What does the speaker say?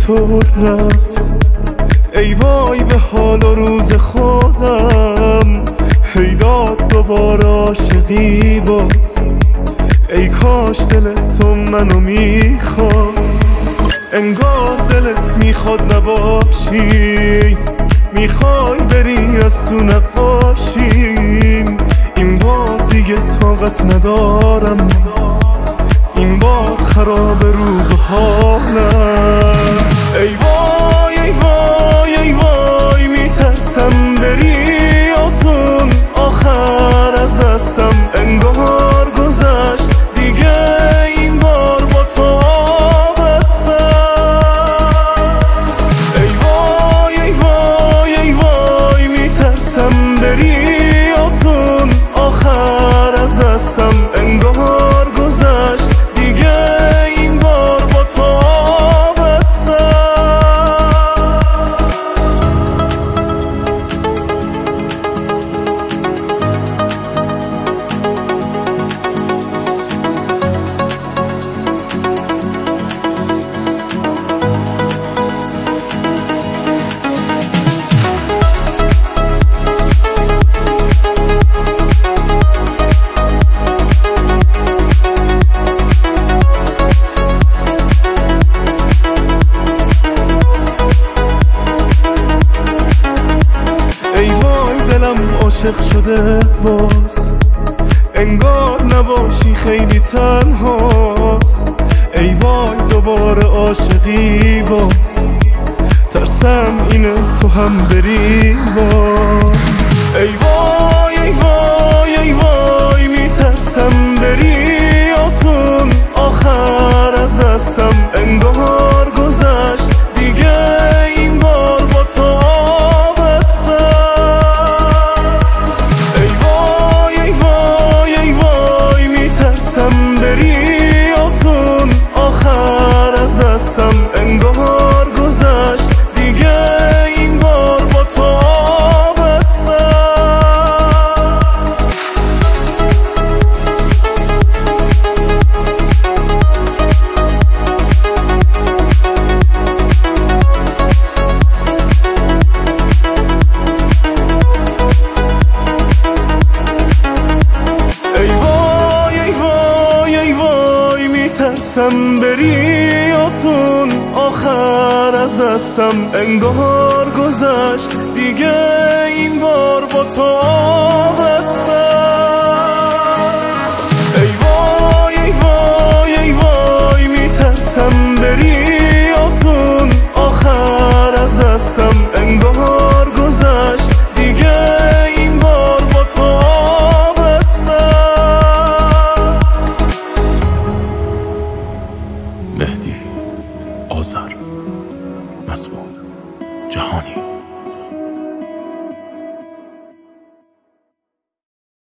چطور رفت؟ ای وای به حال و روز خودم، هی داد دوباره عاشقی باز. ای کاش دل تو منو میخواست، انگار دلت میخواد نباشی، میخوای بری از تو نقاشیم. این بار دیگه طاقت ندارم، این بار خراب روز و حالم. ای وای ای وای ای وای، میترسم بری آسون، آخر از دستم انگار گذشت دیگه، این بار با تو آبستم. ای وای ای وای ای وای، میترسم بری آسون، آخر از دستم انگار گذشت دیگه، این بار با تو آبستم. عاشق شده باز، انگار نباشی خیلی تنهاست. ای وای دوباره عاشقی باز، ترسم اینه تو هم بری باز. ای وای ای وای ای وای، میترسم بری آسون، آخر از دستم انگار گذشت دیگه، این بار با تو انگار گذشت دیگه، این بار با تو آبستم. ای وای ای وای ای وای، میترسم بری آسون، آخر از دستم انگار گذشت دیگه، این بار با تو آبستم. ای وای ای وای ای وای، میترسم بری آسون، آخر از دستم انگار گذشت دیگه، این بار با تو آبستم. مهدی آذر، مسعود جهانی.